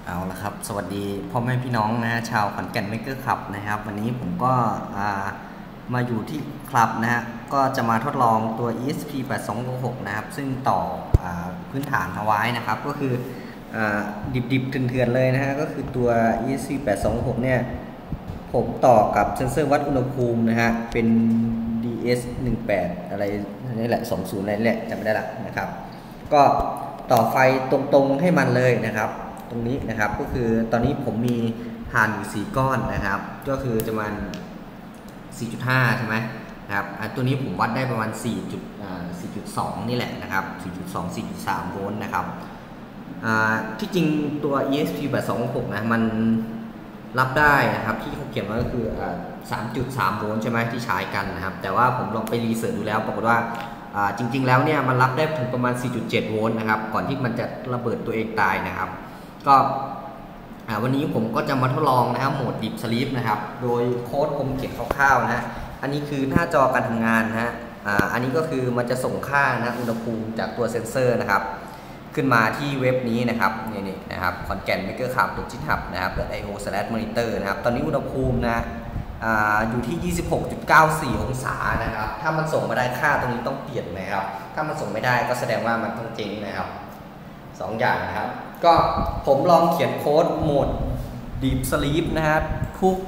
เอาละครับสวัสดีพ่อแม่พี่น้องนะฮะชาวขอนแก่นเมกเกอร์คลับนะครับวันนี้ผมก็มาอยู่ที่คลับนะฮะก็จะมาทดลองตัว ESP8266 นะครับซึ่งต่อพื้นฐานเอาไว้นะครับก็คือดิบๆเถื่อนๆเลยนะฮะก็คือตัว ESP8266 เนี่ยผมต่อกับเซ็นเซอร์วัดอุณหภูมินะฮะเป็น DS18 อะไรนี่แหละ20อะไรนี่แหละจำไม่ได้ละนะครับก็ต่อไฟตรงๆให้มันเลยนะครับตรงนี้นะครับก็คือตอนนี้ผมมีถ่านอยู่4ก้อนนะครับก็คือจะมัน 4.5 ใช่ไหมนะครับตัวนี้ผมวัดได้ประมาณ4.2 นี่แหละนะครับ4.2 4.3 โวลต์นะครับที่จริงตัว ESP8266 นะมันรับได้นะครับที่เขาเขียนไว้ก็คือ 3.3 โวลต์ใช่ไหมที่ใช้กันนะครับแต่ว่าผมลองไปรีเสิร์ชดูแล้วปรากฏว่าจริงๆแล้วเนี่ยมันรับได้ถึงประมาณ 4.7 โวลต์นะครับก่อนที่มันจะระเบิดตัวเองตายนะครับก็วันนี้ผมก็จะมาทดลองนะครับโหมด Deep Sleep นะครับโดยโค้ดผมเขียนคร่าวๆนะอันนี้คือหน้าจอการทำงานนะฮะอันนี้ก็คือมันจะส่งค่านะอุณหภูมิจากตัวเซ็นเซอร์นะครับขึ้นมาที่เว็บนี้นะครับนี่นะครับขอนแก่นเมกเกอร์คับ.github นะครับ .io/monitor นะครับตอนนี้อุณหภูมินะอยู่ที่ 26.94 องศานะครับถ้ามันส่งมาได้ค่าตรงนี้ต้องเปลี่ยนนะครับถ้ามันส่งไม่ได้ก็แสดงว่ามันต้องเจ๊งนะครับ2 อย่างนะครับก็ผมลองเขียนโค้ดโหมด Deep Sleep นะครับทุก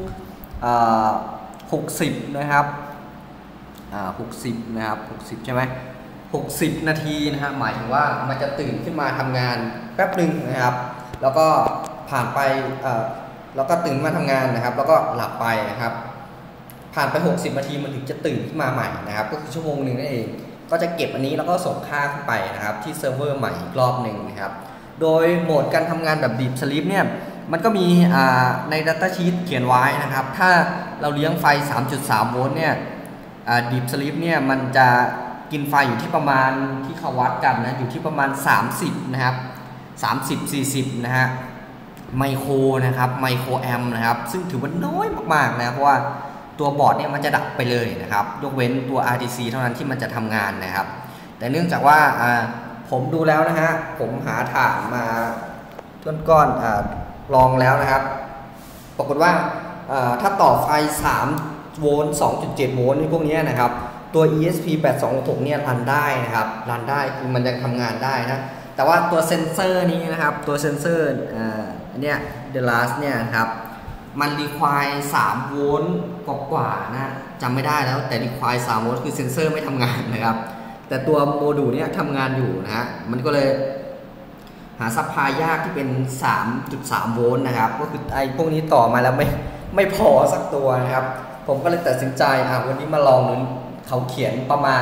60นะครับ60นะครับ60ใช่ไหม60 นาทีนะครับหมายถึงว่ามันจะตื่นขึ้นมาทำงานแป๊บหนึ่งนะครับแล้วก็ผ่านไปแล้วก็ตื่นมาทำงานนะครับแล้วก็หลับไปนะครับผ่านไป60 นาทีมันถึงจะตื่นขึ้นมาใหม่นะครับก็คือชั่วโมงหนึ่งนั่นเองก็จะเก็บอันนี้แล้วก็ส่งค่าขึ้นไปนะครับที่เซิร์ฟเวอร์ใหม่อีกรอบหนึ่งนะครับโดยโหมดการทำงานแบบ Deep Sleep เนี่ยมันก็มีใน Data Sheet เขียนไว้นะครับถ้าเราเลี้ยงไฟ 3.3 โวลต์เนี่ยDeep Sleep เนี่ยมันจะกินไฟอยู่ที่ประมาณที่เขาวัดกันนะอยู่ที่ประมาณ30นะครับ30-40นะฮะไมโครนะครับไมโครแอมป์นะครับซึ่งถือว่าน้อยมากๆนะเพราะว่าตัวบอร์ดเนี่ยมันจะดับไปเลยนะครับยกเว้นตัว RTC เท่านั้นที่มันจะทำงานนะครับแต่เนื่องจากว่าผมดูแล้วนะฮะผมหาถ่านมาก้อนลองแล้วนะครับปรากฏว่าถ้าต่อไฟ3 โวลต์ 2.7 โวลต์นี่พวกนี้นะครับตัว ESP8266 เนี่ยรันได้นะครับรันได้คือมันยังทำงานได้นะแต่ว่าตัวเซนเซอร์นี้นะครับตัวเซนเซอร์อันเนี้ย The Last เนี่ยครับมัน require 3 โวลต์กว่านะจำไม่ได้แล้วแต่ require 3 โวลต์คือเซนเซอร์ไม่ทำงานนะครับแต่ตัวโมดูลเนี่ยทำงานอยู่นะฮะมันก็เลยหาซัพพลายยากที่เป็น 3.3 โวลต์นะครับก็คือไอ้พวกนี้ต่อมาแล้วไม่พอสักตัวนะครับผมก็เลยตัดสินใจวันนี้มาลองดูเขาเขียนประมาณ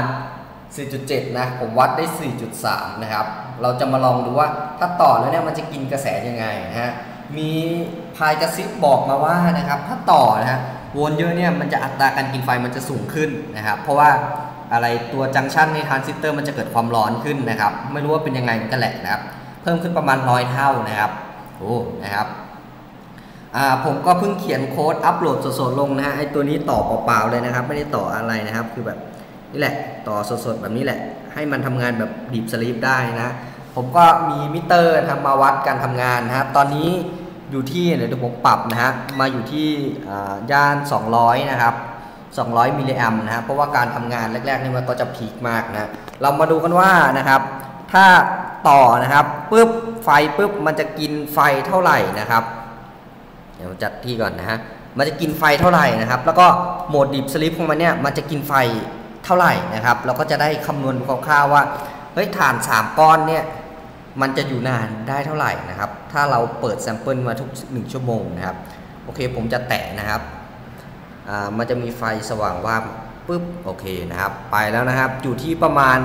4.7 นะผมวัดได้ 4.3 นะครับเราจะมาลองดูว่าถ้าต่อแล้วเนี่ยมันจะกินกระแสยังไงนะฮะมีพายกระซิบบอกมาว่านะครับถ้าต่อนะฮะโวลต์เยอะเนี่ยมันจะอัตราการกินไฟมันจะสูงขึ้นนะครับเพราะว่าอะไรตัวจังชันในทรานซิสเตอร์มันจะเกิดความร้อนขึ้นนะครับไม่รู้ว่าเป็นยังไงกันแหละนะครับเพิ่มขึ้นประมาณ100 เท่านะครับโอ้นะครับผมก็เพิ่งเขียนโค้ดอัปโหลดสดๆลงนะฮะไอตัวนี้ต่อเปล่าๆเลยนะครับไม่ได้ต่ออะไรนะครับคือแบบนี่แหละต่อสดๆแบบนี้แหละให้มันทำงานแบบ Deep Sleep ได้นะผมก็มีมิเตอร์ทำมาวัดการทำงานนะครับตอนนี้อยู่ที่เดี๋ยวผมปรับนะฮะมาอยู่ที่ย่าน200นะครับ200 มิลลิแอมป์นะครับเพราะว่าการทำงานแรกๆนี่มันก็จะพีคมากนะเรามาดูกันว่านะครับถ้าต่อนะครับปุ๊บไฟปุ๊บมันจะกินไฟเท่าไหร่นะครับเดี๋ยวจัดที่ก่อนนะฮะมันจะกินไฟเท่าไหร่นะครับแล้วก็โหมด Deep Sleep ของมันเนี่ยมันจะกินไฟเท่าไหร่นะครับเราก็จะได้คำนวณดูคร่าวๆว่าเฮ้ยถ่าน3 ก้อนเนี่ยมันจะอยู่นานได้เท่าไหร่นะครับถ้าเราเปิดแซมเปิลมาทุก1 ชั่วโมงนะครับโอเคผมจะแตะนะครับมันจะมีไฟสว่างว่าปุ๊บโอเคนะครับไปแล้วนะครับอยู่ที่ประมาณ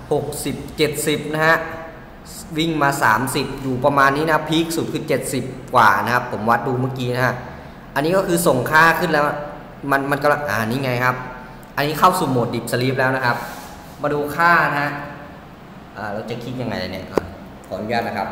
60-70นะฮะวิ่งมา30อยู่ประมาณนี้นะพีคสุดคือ70 กว่านะครับผมวัดดูเมื่อกี้นะฮะอันนี้ก็คือส่งค่าขึ้นแล้วมันกำลังนี่ไงครับอันนี้เข้าสู่โหมด Deep Sleep แล้วนะครับมาดูค่านะฮะเราจะคลิกยังไงเนี่ยขออนุญาตนะครับ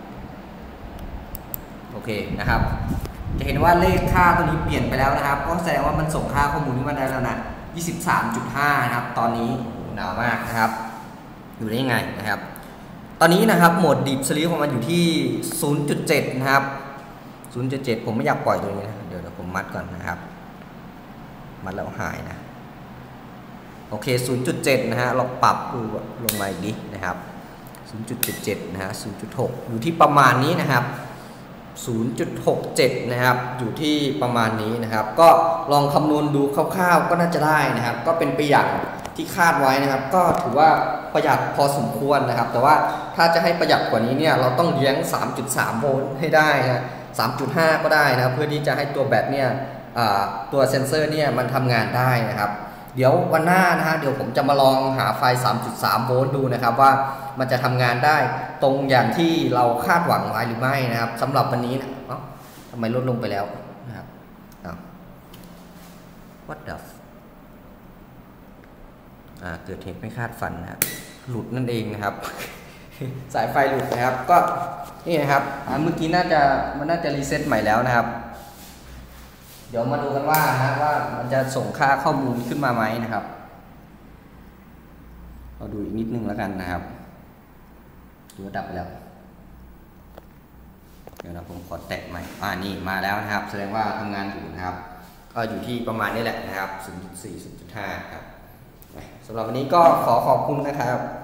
โอเคนะครับจะเห็นว่าเลขค่าตัวนี้เปลี่ยนไปแล้วนะครับก็แสดงว่ามันส่งค่าข้อมูลที่มันได้แล้วนะ 23.5 นะครับตอนนี้หนาวมากนะครับอยู่ได้ยังไงนะครับตอนนี้นะครับโหมด Deep Sleep ของมันอยู่ที่ 0.7 นะครับ 0.7 ผมไม่อยากปล่อยตัวนี้นะเดี๋ยวผมมัดก่อนนะครับมัดแล้วหายนะโอเค 0.7 นะฮะเราปรับดูลงมาอีกนิดนะครับ 0.77 นะฮะ 0.6 อยู่ที่ประมาณนี้นะครับ 0.67 นะครับอยู่ที่ประมาณนี้นะครับก็ลองคำนวณดูคร่าวๆก็น่าจะได้นะครับก็เป็นไปอย่างที่คาดไว้นะครับก็ถือว่าประหยัดพอสมควรนะครับแต่ว่าถ้าจะให้ประหยัดกว่านี้เนี่ยเราต้องเลี้ยง 3.3 โวลต์ให้ได้นะ 3.5 ก็ได้นะเพื่อที่จะให้ตัวแบตเนี่ยตัวเซนเซอร์เนี่ยมันทำงานได้นะครับเดี๋ยววันหน้านะฮะเดี๋ยวผมจะมาลองหาไฟ 3.3 โวลต์ดูนะครับว่ามันจะทำงานได้ตรงอย่างที่เราคาดหวังไว้หรือไม่นะครับสำหรับวันนี้นะทำไมลดลงไปแล้วนะครับwhat the เกิดเหตุไม่คาดฝันนะครับหลุดนั่นเองนะครับ สายไฟหลุดนะครับก็นี่นะครับเมื่อกี้มันน่าจะรีเซ็ตใหม่แล้วนะครับเดี๋ยวมาดูกันว่ามันจะส่งค่าข้อมูลขึ้นมาไหมนะครับเราดูอีกนิดนึงแล้วกันนะครับดูดับไปแล้วเดี๋ยวนะผมขอแตะใหม่นี่มาแล้วนะครับแสดงว่าทำงานอยู่นะครับก็อยู่ที่ประมาณนี้แหละนะครับ 0.4 0.5 ครับสำหรับวันนี้ก็ขอขอบคุณนะครับ